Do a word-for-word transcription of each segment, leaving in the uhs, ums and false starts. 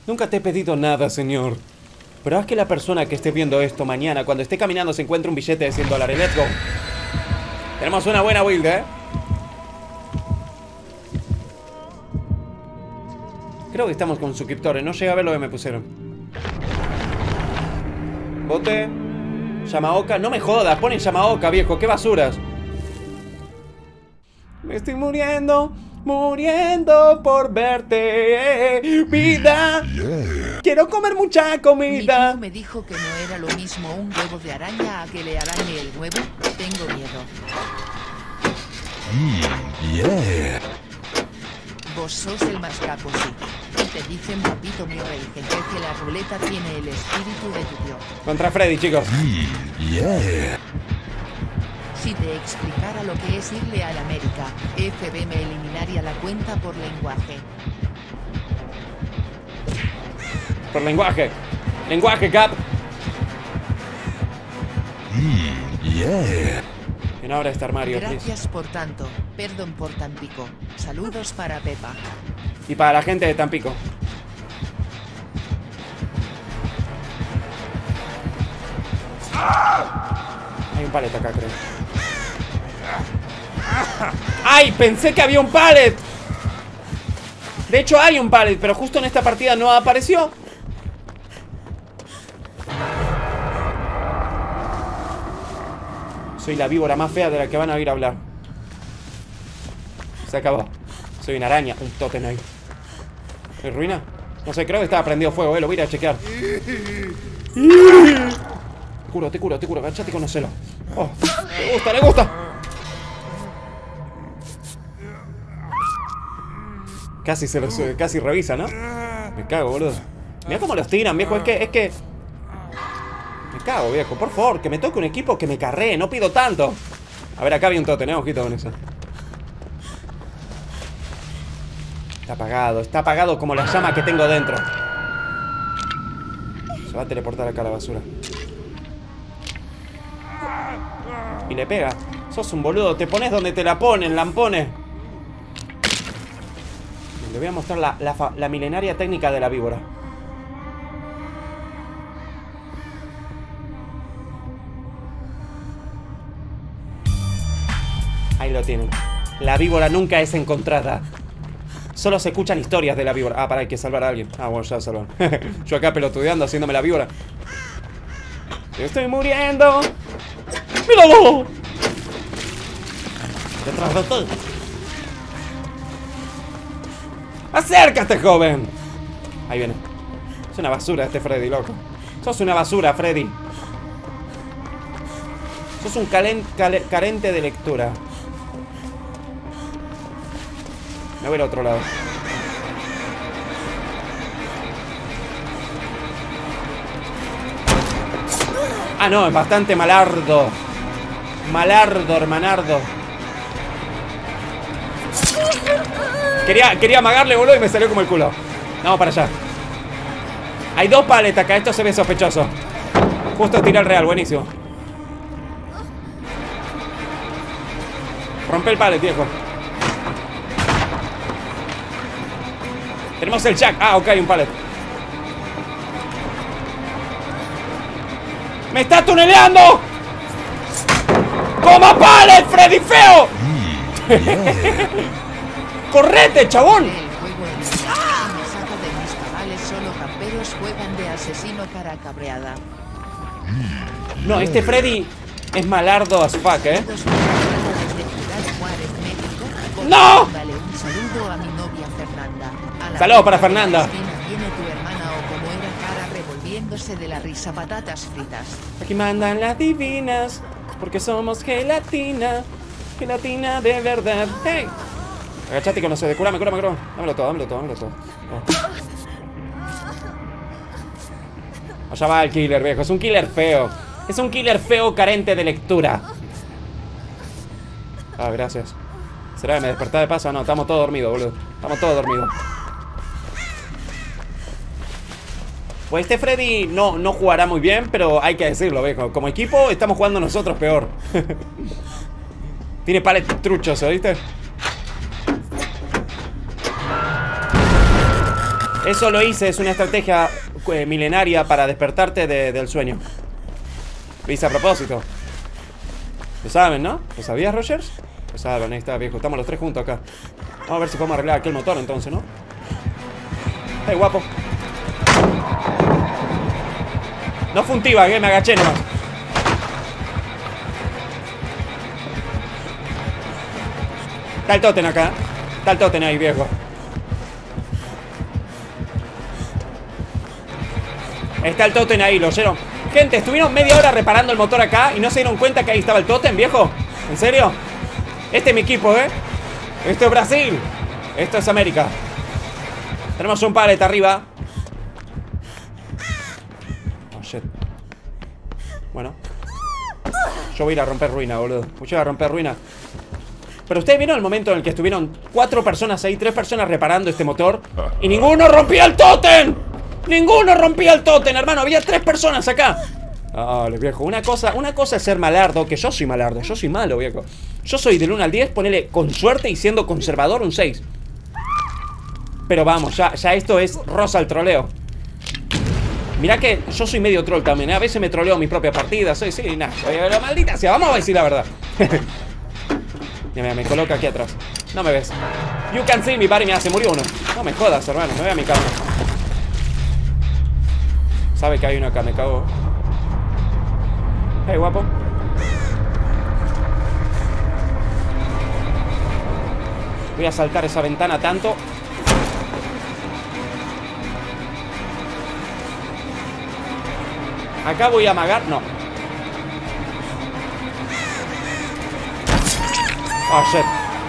Nunca te he pedido nada, señor. Pero haz que la persona que esté viendo esto mañana, cuando esté caminando, se encuentre un billete de cien dólares. Let's go. Tenemos una buena build, ¿eh? Creo que estamos con suscriptores. No llega a ver lo que me pusieron. Bote. Yamaoka. No me jodas. Ponen Yamaoka, viejo. Qué basuras. Me estoy muriendo. Muriendo por verte, vida. Yeah. Quiero comer mucha comida. Mi tío me dijo que no era lo mismo un huevo de araña a que le arañe el huevo. Tengo miedo. Mm, yeah. Vos sos el más capo, sí. Y te dicen, papito mi rey, que que la ruleta tiene el espíritu de tu tío. Contra Freddy, chicos. Mm, yeah. Si te explicara lo que es irle al América, F B me eliminaría la cuenta por lenguaje. Por lenguaje. Lenguaje, Cap. Mm, yeah. Que no abra este armario, Gracias please. por tanto. Perdón por Tampico. Saludos para Pepa. Y para la gente de Tampico. Hay un palet acá, creo. ¡Ay! Pensé que había un palet. De hecho hay un palet, pero justo en esta partida no apareció. Soy la víbora más fea de la que van a oír hablar. Se acabó. Soy una araña, un tótem ahí. ¿Es ruina? No sé, creo que estaba prendido fuego, eh, lo voy a ir a chequear. Te curo, te curo, te curo, agachate y conocelo. Oh, le gusta, le gusta. Casi se lo sube, casi revisa, ¿no? Me cago, boludo. Mira cómo los tiran, viejo, es que, es que... Me cago, viejo, por favor, que me toque un equipo que me carree, no pido tanto. A ver, acá había un tótem, ¿eh? Ojito con eso. Está apagado, está apagado como la llama que tengo dentro. Se va a teleportar acá a la basura. Y le pega. Sos un boludo, te pones donde te la ponen, lampones. Le voy a mostrar la, la, la milenaria técnica de la víbora. Ahí lo tienen. La víbora nunca es encontrada. Solo se escuchan historias de la víbora. Ah, para, hay que salvar a alguien. Ah, bueno, ya salvaron. Yo acá pelotudeando, haciéndome la víbora. ¡Estoy muriendo! ¡Míralo! Detrás de ti. ¡Acércate, joven! Ahí viene. Es una basura este Freddy, loco. Sos una basura, Freddy. Sos un calen, calen, carente de lectura. Me voy al otro lado. Ah, no, es bastante malardo. Malardo, hermanardo. Quería, quería amagarle, boludo, y me salió como el culo. Vamos para allá. Hay dos paletas acá, esto se ve sospechoso. Justo tira el real, buenísimo. Rompe el palet, viejo. Tenemos el jack. Ah, ok, un palet. ¡Me está tuneleando! ¡Toma palet, Freddy feo! Mm, yeah. ¡Correte, chabón! El juego en el saco de mis cabales solo camperos juegan de asesino cara cabreada. No, este Freddy es malardo as fuck, ¿eh? Todos los jugadores de Ciudad Juárez, México. ¡No! Dale un saludo a mi novia Fernanda. A la Saludos para puerta de Fernanda. la esquina viene tu hermana o como era cara revolviéndose de la risa patatas fritas. Aquí mandan las divinas, porque somos gelatina. Gelatina de verdad. ¡Hey! Agachate que no sé, curame, curame, curame. Dámelo todo, dámelo todo, dámelo todo. Oh. Allá va el killer, viejo. Es un killer feo. Es un killer feo carente de lectura. Ah, gracias. ¿Será que me desperté de paso? No, estamos todos dormidos, boludo. Estamos todos dormidos. Pues este Freddy no, no jugará muy bien, pero hay que decirlo, viejo. Como equipo estamos jugando nosotros peor. Tiene palet truchos, ¿oíste? Eso lo hice, es una estrategia eh, milenaria para despertarte de, del sueño. Lo hice a propósito. Lo saben, ¿no? ¿Lo sabías, Rogers? Lo saben, ahí está, viejo. Estamos los tres juntos acá. Vamos a ver si podemos arreglar aquel motor entonces, ¿no? ¡Hey, guapo! No fue un T-Bag, eh, me agaché nomás. Está el Totem acá. Está el Totem ahí, viejo. Está el Totem ahí, ¿lo oyeron? Gente, estuvieron media hora reparando el motor acá y no se dieron cuenta que ahí estaba el Totem, viejo. ¿En serio? Este es mi equipo, ¿eh? Esto es Brasil. Esto es América. Tenemos un pallet arriba. Oh, shit. Bueno. Yo voy a ir a romper ruina, boludo. Voy a ir a romper ruina. Pero ustedes vieron el momento en el que estuvieron cuatro personas ahí, tres personas reparando este motor y ninguno rompía el Totem. Ninguno rompía el Totem, hermano. Había tres personas acá. Dale, viejo. Una cosa, una cosa es ser malardo, que yo soy malardo. Yo soy malo, viejo. Yo soy del uno al diez, ponele con suerte y siendo conservador un seis. Pero vamos, ya, ya esto es rosa al troleo. Mirá que yo soy medio troll también, ¿eh? A veces me troleo mis propias partidas. Sí, sí, nada. La maldita sea, vamos a decir la verdad. Mira, me coloca aquí atrás. No me ves. You can see me, buddy. Mira, se murió uno. No me jodas, hermano. Me voy a mi cama. Sabe que hay uno acá, me cago. Hey, guapo. Voy a saltar esa ventana tanto. Acá voy a amagar. No. Oh, shit.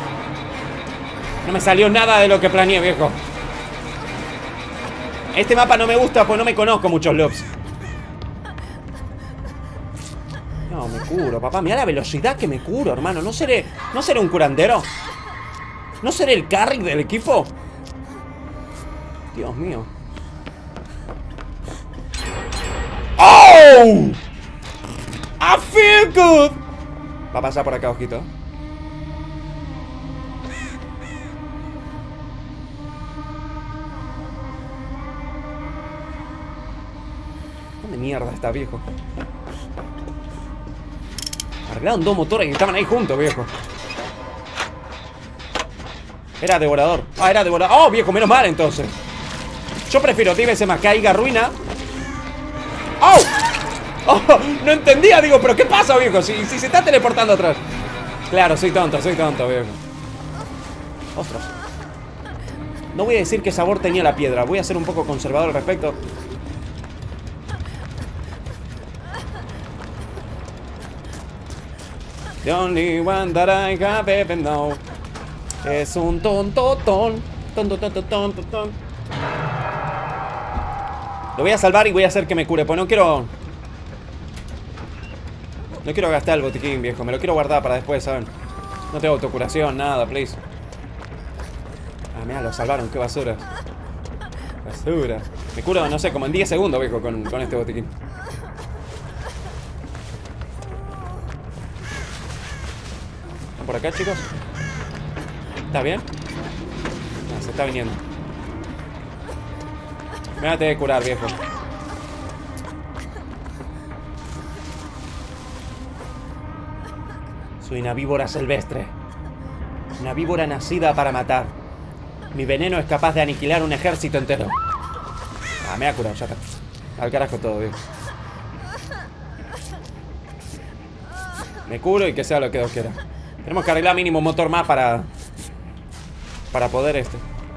No me salió nada de lo que planeé, viejo. Este mapa no me gusta, pues no me conozco muchos loops. No, me curo, papá. Mira la velocidad que me curo, hermano. ¿No seré, no seré un curandero? ¿No seré el carry del equipo? Dios mío. ¡Oh! I feel good. Va a pasar por acá, ojito. ¿Dónde mierda está, viejo? Arreglaron dos motores que estaban ahí juntos, viejo. Era devorador. Ah, era devorador. Oh, viejo, menos mal entonces. Yo prefiero diez veces más que haya ruina. ¡Oh! ¡Oh! No entendía, digo, pero ¿qué pasa, viejo? Si, si se está teleportando atrás. Claro, soy tonto, soy tonto, viejo. Ostras. No voy a decir qué sabor tenía la piedra. Voy a ser un poco conservador al respecto. The only one that I have ever known. Es un tontotón. Tontotón. Lo voy a salvar y voy a hacer que me cure. Pues no quiero... No quiero gastar el botiquín, viejo. Me lo quiero guardar para después, ¿saben? No tengo autocuración, nada, please. Ah, mira, lo salvaron. Qué basura. Basura. Me curo, no sé, como en diez segundos, viejo, con, con este botiquín. ¿Están por acá, chicos? ¿Está bien? No, se está viniendo. Me voy a tener que curar, viejo. Soy una víbora silvestre. Una víbora nacida para matar. Mi veneno es capaz de aniquilar un ejército entero. Ah, me voy a curar, ya está. Al carajo todo, viejo. Me curo y que sea lo que Dios quiera. Tenemos que arreglar mínimo un motor más para... Para poder este.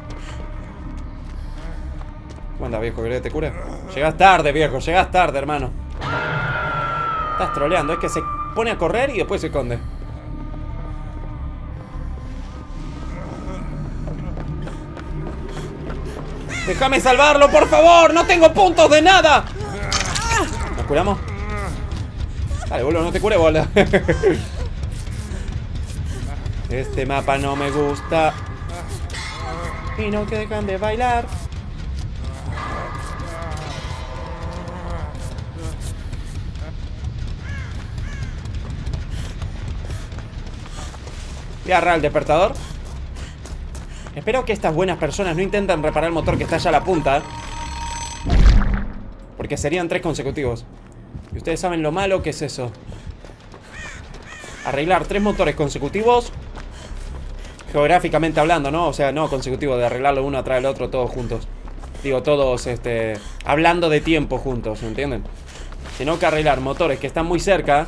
¿Cómo anda, viejo? ¿Querés que te cure? Llegás tarde, viejo. Llegás tarde, hermano. Estás troleando. Es que se pone a correr y después se esconde. ¡Déjame salvarlo, por favor! ¡No tengo puntos de nada! ¿Nos curamos? Dale, boludo, no te cure, bola. Este mapa no me gusta. Y no que dejan de bailar. Voy a agarrar el despertador. Espero que estas buenas personas no intenten reparar el motor que está allá a la punta, porque serían tres consecutivos. Y ustedes saben lo malo que es eso. Arreglar tres motores consecutivos, geográficamente hablando, ¿no? O sea, no consecutivo, de arreglarlo uno atrás del otro todos juntos. Digo, todos, este, hablando de tiempo juntos, ¿me entienden? Sino que arreglar motores que están muy cerca.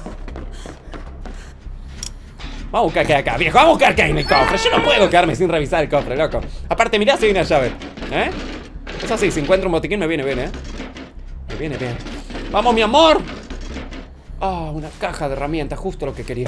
Vamos a buscar que hay acá, viejo, vamos a buscar que hay en el cofre. Yo no puedo quedarme sin revisar el cofre, loco. Aparte, mirá si viene la llave, ¿eh? Es así, si encuentro un botiquín me viene bien, ¿eh? Me viene bien. ¡Vamos, mi amor! Ah, oh, una caja de herramientas, justo lo que quería.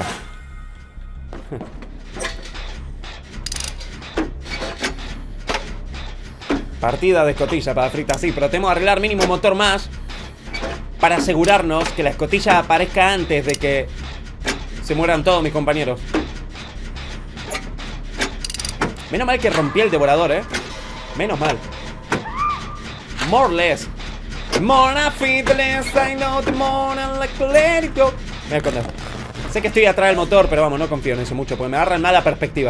Partida de escotilla para frita, sí, pero tenemos que arreglar mínimo un motor más para asegurarnos que la escotilla aparezca antes de que se mueran todos mis compañeros. Menos mal que rompí el devorador, eh. Menos mal. More or less. More I feel the less I know, the more I like to let it go. Me voy a esconder. Sé que estoy atrás del motor, pero vamos, no confío en eso mucho, porque me agarran mala perspectiva.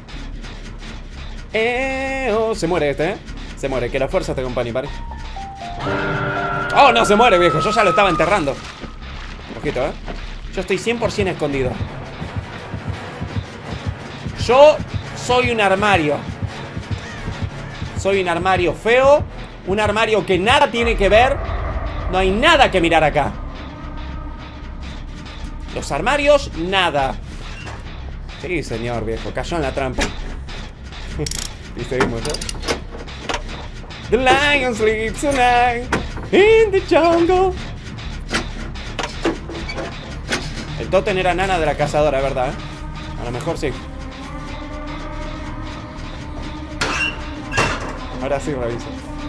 Eh, oh, se muere este, eh. Se muere, que la fuerza te acompañe, pare. Oh, no se muere, viejo, yo ya lo estaba enterrando. Ojito, eh. Yo estoy cien por ciento escondido. Yo soy un armario. Soy un armario feo. Un armario que nada tiene que ver. No hay nada que mirar acá. Los armarios, nada. Sí, señor, viejo, cayó en la trampa. Y seguimos, ¿eh? The lion sleeps tonight in the jungle. El tótem era nana de la cazadora, ¿verdad? ¿Eh? A lo mejor sí. Ahora sí reviso.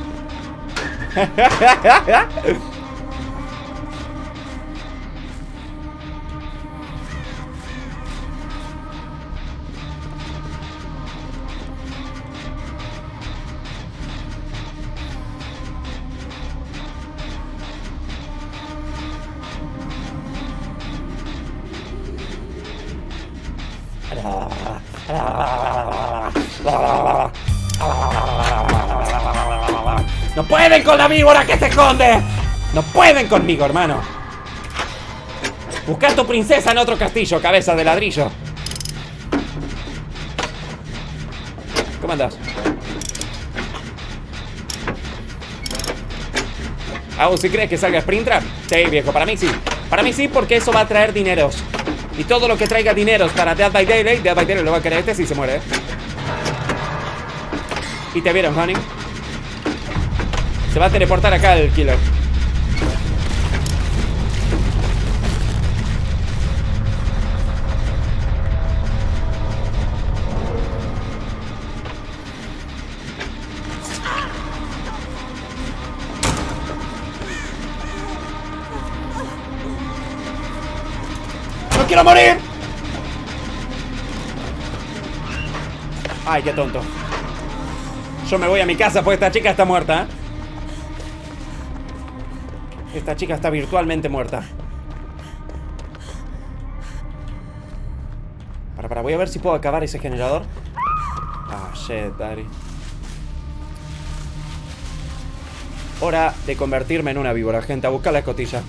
¡No pueden con la víbora que se esconde! ¡No pueden conmigo, hermano! Busca a tu princesa en otro castillo, cabeza de ladrillo. ¿Cómo andás? ¿Aún si crees que salga Springtrap? Sí, viejo, para mí sí. Para mí sí, porque eso va a traer dineros. Y todo lo que traiga dineros para Dead by Daylight, Dead by Daylight lo va a querer este si se muere, ¿eh? Y te vieron, honey. Se va a teleportar acá el killer. ¡No quiero morir! Ay, qué tonto. Yo me voy a mi casa porque esta chica está muerta, ¿eh? Esta chica está virtualmente muerta. Para, para, voy a ver si puedo acabar ese generador. Ah, shit, daddy. Hora de convertirme en una víbora, gente. A buscar la escotilla.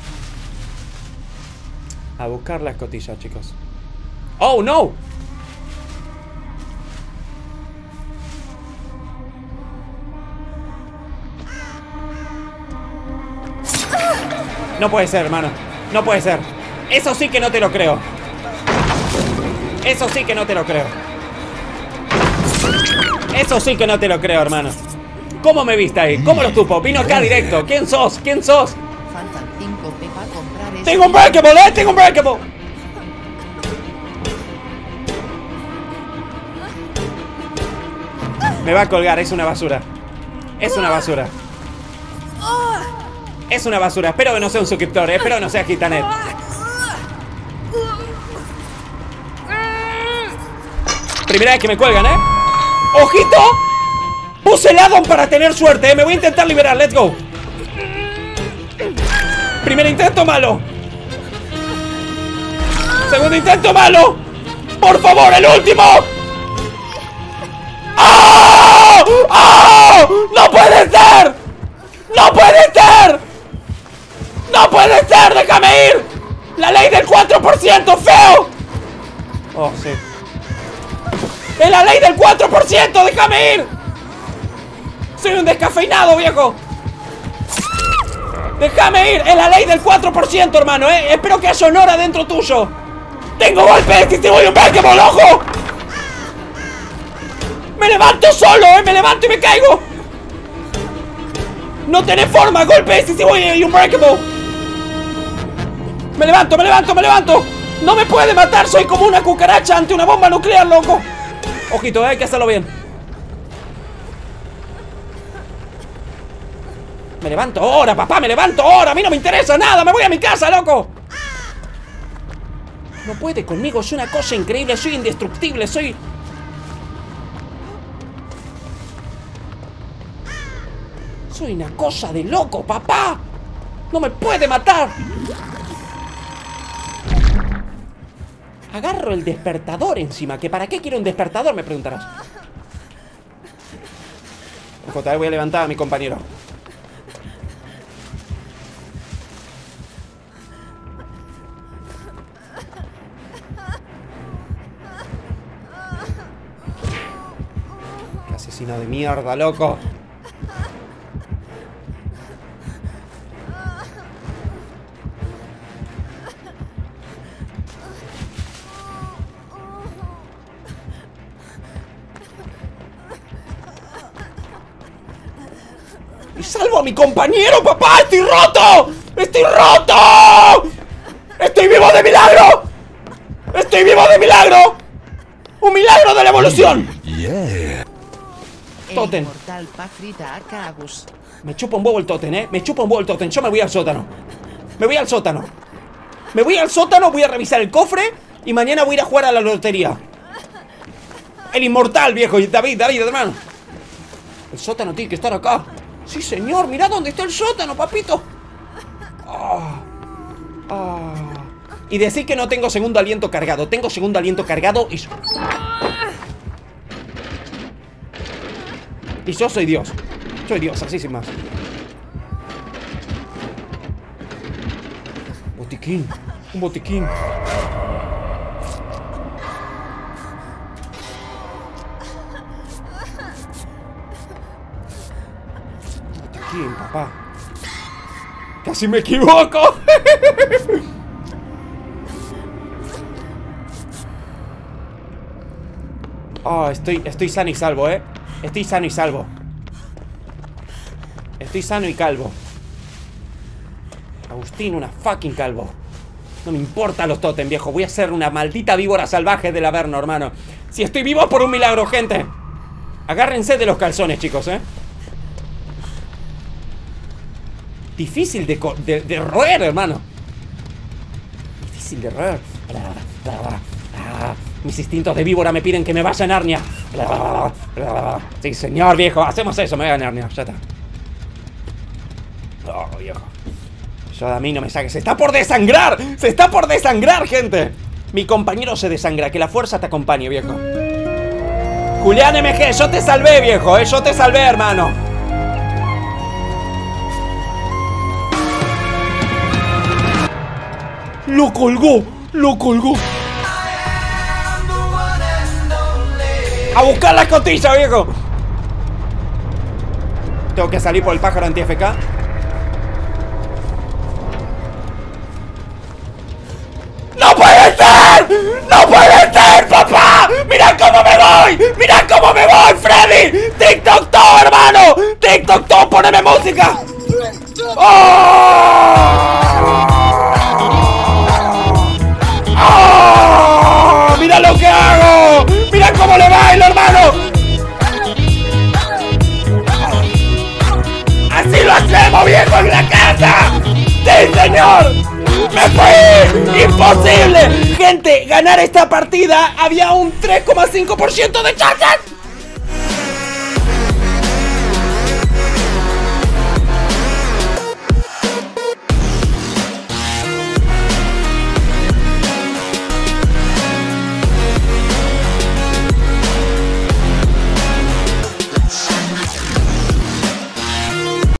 A buscar la escotilla, chicos. ¡Oh, no! No puede ser, hermano. No puede ser. Eso sí que no te lo creo. Eso sí que no te lo creo. Eso sí que no te lo creo, hermano. ¿Cómo me viste ahí? ¿Cómo lo supo? Vino acá directo. ¿Quién sos? ¿Quién sos? Faltan cinco P para comprar ese. ¡Tengo un breakable, eh! ¡Tengo un breakable! Me va a colgar, es una basura. Es una basura. Es una basura, espero que no sea un suscriptor, eh. Espero que no sea Gitanet. Primera vez que me cuelgan, eh. ¡Ojito! Puse el addon para tener suerte, eh. Me voy a intentar liberar, let's go. Primer intento, malo. Segundo intento, malo. Por favor, el último. ¡Ah! ¡No puede ser! ¡No puede ser! ¡No puede ser! ¡Déjame ir! ¡La ley del cuatro por ciento, feo! Oh, sí. ¡Es la ley del cuatro por ciento! ¡Déjame ir! ¡Soy un descafeinado, viejo! ¡Déjame ir! ¡Es la ley del cuatro por ciento, hermano! ¿eh? Espero que haya honor adentro tuyo. ¡Tengo golpe decisivo y un breakable, ojo! ¡Me levanto solo, eh! ¡Me levanto y me caigo! ¡No tenés forma! ¡Golpe decisivo y un breakable! ¡Me levanto, me levanto, me levanto! ¡No me puede matar! ¡Soy como una cucaracha ante una bomba nuclear, loco! Ojito, eh, hay que hacerlo bien. Me levanto ahora, papá, me levanto ahora. A mí no me interesa nada, me voy a mi casa, loco. No puede conmigo, es una cosa increíble. Soy indestructible, soy... Soy una cosa de loco, papá. No me puede matar. Agarro el despertador encima. ¿Que para qué quiero un despertador? Me preguntarás. Ojo, tal vez voy a levantar a mi compañero. Qué asesino de mierda, loco. ¡Y salvo a mi compañero, papá! ¡Estoy roto! ¡Estoy roto! ¡Estoy vivo de milagro! ¡Estoy vivo de milagro! ¡Un milagro de la evolución! Yeah. Totem. Mortal Pacrita a Agus. Me chupa un huevo el totem, ¿eh? Me chupa un huevo el totem. Yo me voy al sótano. Me voy al sótano. Me voy al sótano, voy a revisar el cofre y mañana voy a ir a jugar a la lotería. El inmortal, viejo. Y David, David, hermano. El sótano tiene que estar acá. Sí, señor, mirá dónde está el sótano, papito. Oh. Oh. Y decir que no tengo segundo aliento cargado. Tengo segundo aliento cargado y... Y yo soy Dios. Soy Dios, así sin más. Botiquín. Un botiquín. Botiquín, papá. Casi me equivoco. Oh, estoy, estoy sano y salvo, eh. Estoy sano y salvo. Estoy sano y calvo. Agustín, una fucking calvo. No me importan los totem, viejo. Voy a ser una maldita víbora salvaje del Averno, hermano. Si estoy vivo por un milagro, gente. Agárrense de los calzones, chicos, eh. Difícil de, de, de roer, hermano. Difícil de roer. Ah, mis instintos de víbora me piden que me vaya a Narnia. Sí, señor, viejo. Hacemos eso, me voy a Narnia. Ya está. Oh, viejo. Yo a mí no me saques. Se está por desangrar. Se está por desangrar, gente. Mi compañero se desangra. Que la fuerza te acompañe, viejo. Julián M G, yo te salvé, viejo, eh. Yo te salvé, hermano. Lo colgó. Lo colgó. A buscar la escotilla, viejo. Tengo que salir por el pájaro anti-F K. ¡No puede ser! ¡No puede ser, papá! ¡Mira cómo me voy! ¡Mira cómo me voy, Freddy! ¡TikTok todo, hermano! ¡TikTok todo! ¡Poneme música! ¡Oh! ¡Oh! ¡Mira lo que hago! ¡Mira cómo le bailo, hermano! ¡Así lo hacemos, viejo, en la casa! ¡Sí, señor! ¡Me fui! ¡Imposible! Gente, ganar esta partida había un tres coma cinco por ciento de chances.